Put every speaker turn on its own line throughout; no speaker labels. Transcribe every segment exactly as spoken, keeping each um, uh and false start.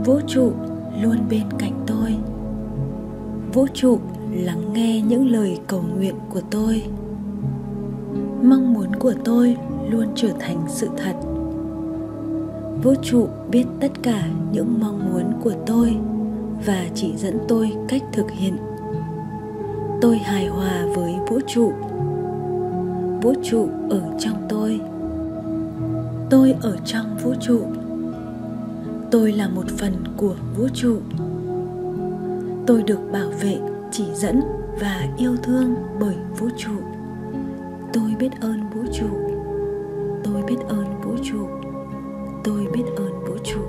Vũ trụ luôn bên cạnh tôi. Vũ trụ lắng nghe những lời cầu nguyện của tôi. Mong muốn của tôi luôn trở thành sự thật. Vũ trụ biết tất cả những mong muốn của tôi và chỉ dẫn tôi cách thực hiện. Tôi hài hòa với vũ trụ. Vũ trụ ở trong tôi. Tôi ở trong vũ trụ. Tôi là một phần của vũ trụ. Tôi được bảo vệ, chỉ dẫn và yêu thương bởi vũ trụ. Tôi biết ơn vũ trụ. Tôi biết ơn vũ trụ. Tôi biết ơn vũ trụ.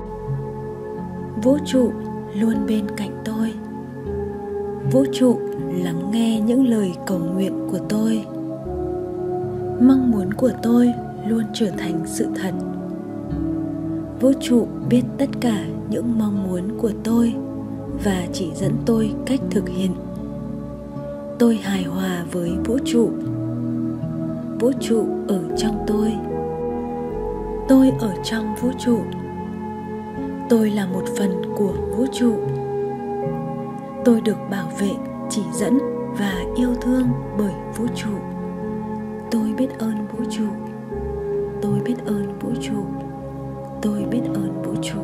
Vũ trụ luôn bên cạnh tôi. Vũ trụ lắng nghe những lời cầu nguyện của tôi. Mong muốn của tôi luôn trở thành sự thật. Vũ trụ biết tất cả những mong muốn của tôi và chỉ dẫn tôi cách thực hiện. Tôi hài hòa với vũ trụ. Vũ trụ ở trong tôi. Tôi ở trong vũ trụ. Tôi là một phần của vũ trụ. Tôi được bảo vệ, chỉ dẫn và yêu thương bởi vũ trụ. Tôi biết ơn vũ trụ. Tôi biết ơn vũ trụ. Tôi biết ơn vũ trụ.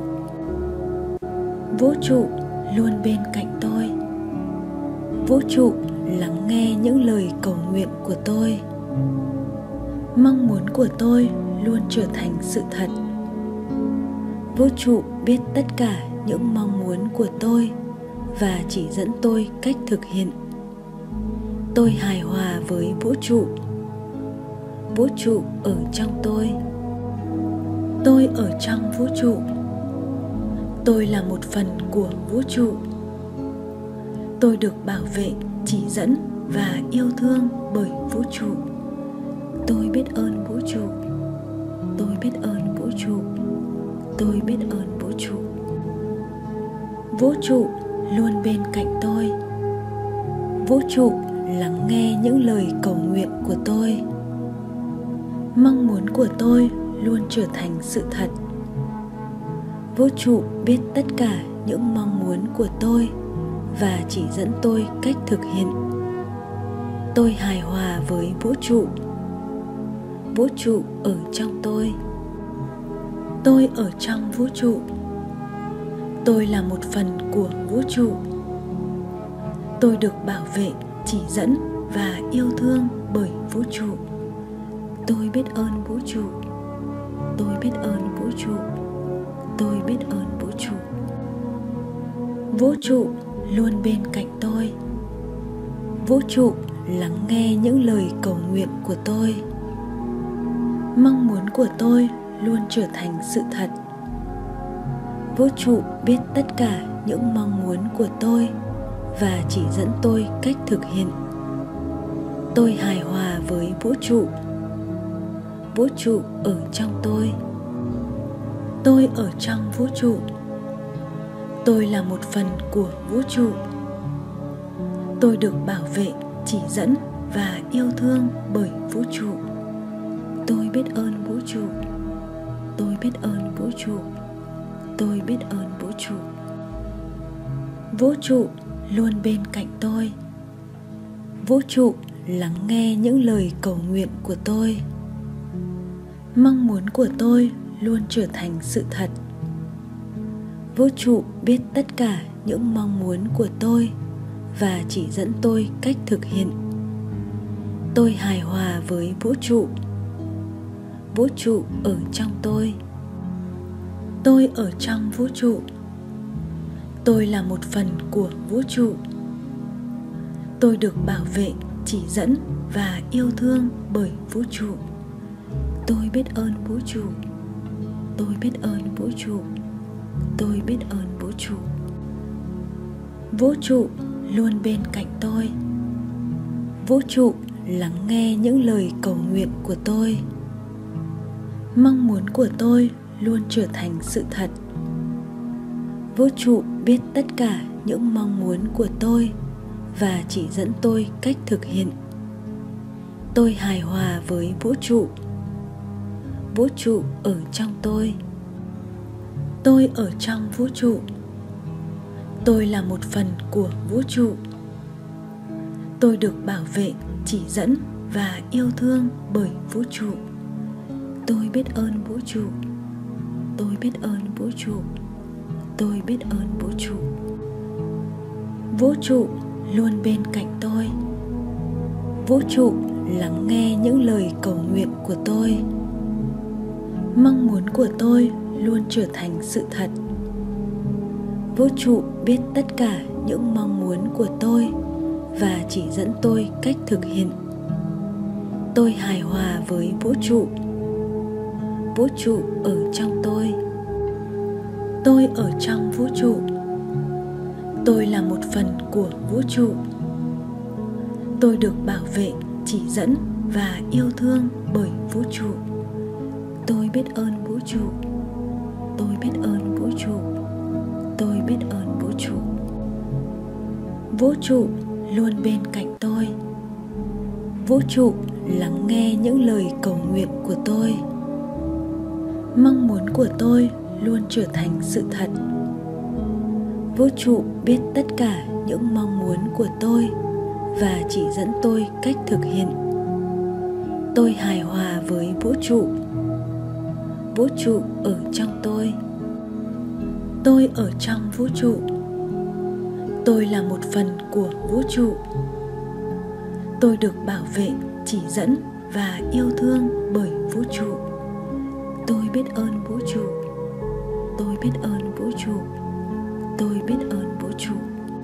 Vũ trụ luôn bên cạnh tôi. Vũ trụ lắng nghe những lời cầu nguyện của tôi. Mong muốn của tôi luôn trở thành sự thật. Vũ trụ biết tất cả những mong muốn của tôi và chỉ dẫn tôi cách thực hiện. Tôi hài hòa với vũ trụ. Vũ trụ ở trong tôi. Tôi ở trong vũ trụ. Tôi là một phần của vũ trụ. Tôi được bảo vệ, chỉ dẫn và yêu thương bởi vũ trụ. Tôi biết ơn vũ trụ. Tôi biết ơn vũ trụ. Tôi biết ơn vũ trụ. Vũ trụ luôn bên cạnh tôi. Vũ trụ lắng nghe những lời cầu nguyện của tôi. Mong muốn của tôi luôn trở thành sự thật. Vũ trụ biết tất cả những mong muốn của tôi và chỉ dẫn tôi cách thực hiện. Tôi hài hòa với vũ trụ. Vũ trụ ở trong tôi. Tôi ở trong vũ trụ. Tôi là một phần của vũ trụ. Tôi được bảo vệ, chỉ dẫn và yêu thương bởi vũ trụ. Tôi biết ơn vũ trụ. Tôi biết ơn vũ trụ. Tôi biết ơn vũ trụ. Vũ trụ luôn bên cạnh tôi. Vũ trụ lắng nghe những lời cầu nguyện của tôi. Mong muốn của tôi luôn trở thành sự thật. Vũ trụ biết tất cả những mong muốn của tôi và chỉ dẫn tôi cách thực hiện. Tôi hài hòa với vũ trụ. Vũ trụ ở trong tôi. Tôi ở trong vũ trụ. Tôi là một phần của vũ trụ. Tôi được bảo vệ, chỉ dẫn và yêu thương bởi vũ trụ. Tôi biết ơn vũ trụ. Tôi biết ơn vũ trụ. Tôi biết ơn vũ trụ. Vũ trụ luôn bên cạnh tôi. Vũ trụ lắng nghe những lời cầu nguyện của tôi. Mong muốn của tôi luôn trở thành sự thật. Vũ trụ biết tất cả những mong muốn của tôi và chỉ dẫn tôi cách thực hiện. Tôi hài hòa với vũ trụ. Vũ trụ ở trong tôi. Tôi ở trong vũ trụ. Tôi là một phần của vũ trụ. Tôi được bảo vệ, chỉ dẫn và yêu thương bởi vũ trụ. Tôi biết ơn vũ trụ. Tôi biết ơn vũ trụ. Tôi biết ơn vũ trụ. Vũ trụ luôn bên cạnh tôi. Vũ trụ lắng nghe những lời cầu nguyện của tôi. Mong muốn của tôi luôn trở thành sự thật. Vũ trụ biết tất cả những mong muốn của tôi và chỉ dẫn tôi cách thực hiện. Tôi hài hòa với vũ trụ. Vũ trụ ở trong tôi. Tôi ở trong vũ trụ. Tôi là một phần của vũ trụ. Tôi được bảo vệ, chỉ dẫn và yêu thương bởi vũ trụ. Tôi biết ơn vũ trụ. Tôi biết ơn vũ trụ. Tôi biết ơn vũ trụ. Vũ trụ luôn bên cạnh tôi. Vũ trụ lắng nghe những lời cầu nguyện của tôi. Mong muốn của tôi luôn trở thành sự thật. Vũ trụ biết tất cả những mong muốn của tôi và chỉ dẫn tôi cách thực hiện. Tôi hài hòa với vũ trụ. Vũ trụ ở trong tôi. Tôi ở trong vũ trụ. Tôi là một phần của vũ trụ. Tôi được bảo vệ, chỉ dẫn và yêu thương bởi vũ trụ. Tôi biết ơn vũ trụ. Tôi biết ơn vũ trụ. Tôi biết ơn vũ trụ. Vũ trụ luôn bên cạnh tôi. Vũ trụ lắng nghe những lời cầu nguyện của tôi. Mong muốn của tôi luôn trở thành sự thật. Vũ trụ biết tất cả những mong muốn của tôi và chỉ dẫn tôi cách thực hiện. Tôi hài hòa với vũ trụ. Vũ trụ ở trong tôi. Tôi ở trong vũ trụ. Tôi là một phần của vũ trụ. Tôi được bảo vệ, chỉ dẫn và yêu thương bởi vũ trụ. Tôi biết ơn vũ trụ. Tôi biết ơn vũ trụ. Tôi biết ơn vũ trụ.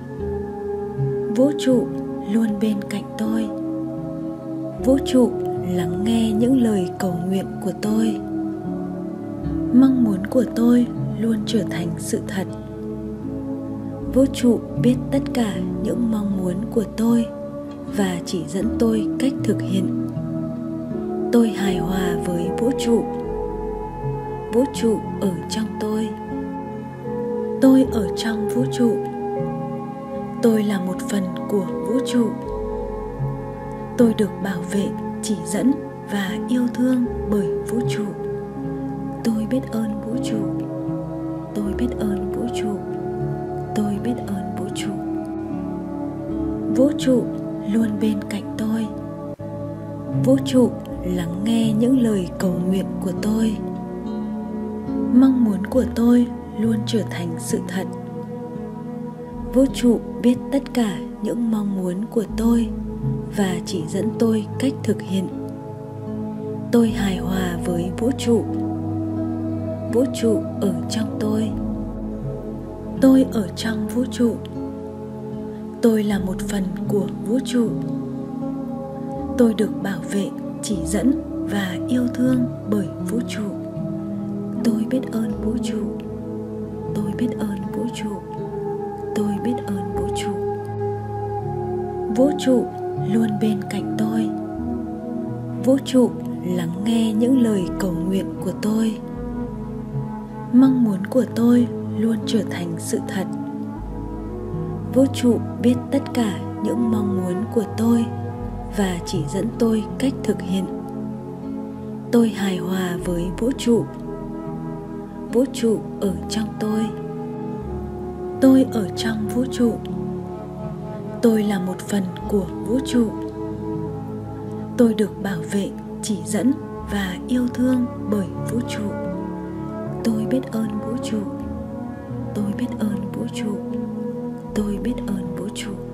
Vũ trụ luôn bên cạnh tôi. Vũ trụ lắng nghe những lời cầu nguyện của tôi. Mong muốn của tôi luôn trở thành sự thật. Vũ trụ biết tất cả những mong muốn của tôi và chỉ dẫn tôi cách thực hiện. Tôi hài hòa với vũ trụ. Vũ trụ ở trong tôi. Tôi ở trong vũ trụ. Tôi là một phần của vũ trụ. Tôi được bảo vệ, chỉ dẫn và yêu thương bởi vũ trụ. Tôi biết ơn vũ trụ. Tôi biết ơn vũ trụ. Tôi biết ơn vũ trụ. Vũ trụ luôn bên cạnh tôi. Vũ trụ lắng nghe những lời cầu nguyện của tôi. Mong muốn của tôi luôn trở thành sự thật. Vũ trụ biết tất cả những mong muốn của tôi và chỉ dẫn tôi cách thực hiện. Tôi hài hòa với vũ trụ. Vũ trụ ở trong tôi. Tôi ở trong vũ trụ. Tôi là một phần của vũ trụ. Tôi được bảo vệ, chỉ dẫn và yêu thương bởi vũ trụ. Tôi biết ơn vũ trụ. Tôi biết ơn vũ trụ. Tôi biết ơn vũ trụ. Vũ trụ luôn bên cạnh tôi. Vũ trụ lắng nghe những lời cầu nguyện của tôi. Mong muốn của tôi luôn trở thành sự thật. Vũ trụ biết tất cả những mong muốn của tôi và chỉ dẫn tôi cách thực hiện. Tôi hài hòa với vũ trụ. Vũ trụ ở trong tôi. Tôi ở trong vũ trụ. Tôi là một phần của vũ trụ. Tôi được bảo vệ, chỉ dẫn và yêu thương bởi vũ trụ. Tôi biết ơn vũ trụ. Tôi biết ơn vũ trụ. Tôi biết ơn vũ trụ.